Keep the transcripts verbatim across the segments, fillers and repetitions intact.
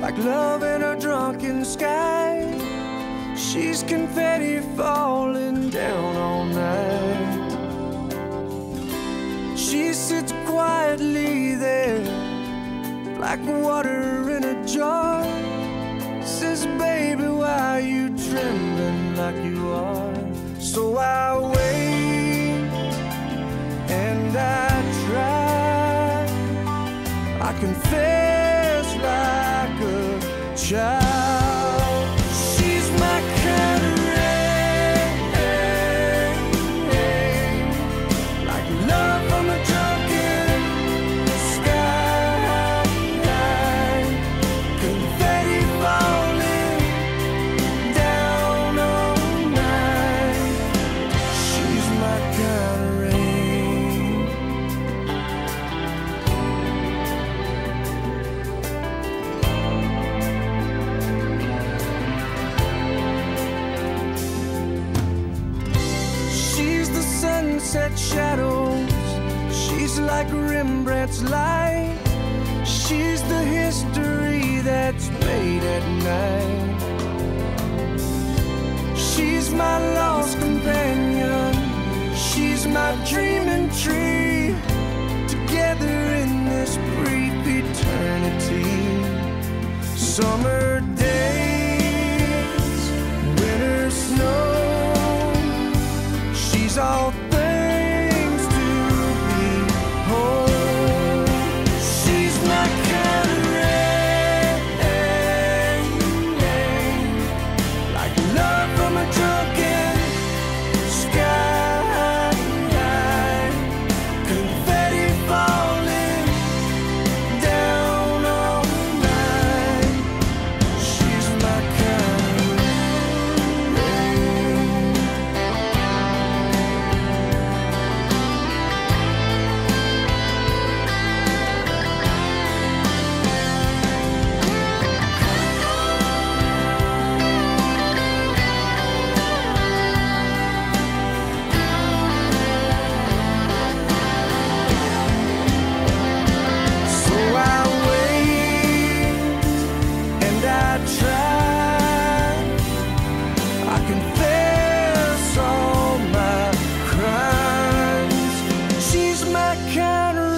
like love in a drunken sky. She's confetti falling down all night. She sits quietly there, like water in a jar. Says, baby, why are you trembling like you are? So I wait and I try. I confess like a child. She's my kind of rain, like love from a drunken sky. Confetti falling down all night. She's my kind of rain. Sunset shadows, she's like Rembrandt's light. She's the history that's made at night. She's my lost companion, she's my dreaming tree. Together in this brief eternity. Summer days, winter snow, she's all things to behold. She's my kind of rain, like love from a drunken sky. Confetti falling down all night. She's my kind of rain. So I wait and I try. I confess all my crimes. She's my kind of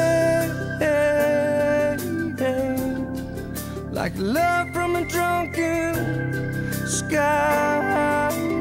rain, like love from a drunken sky.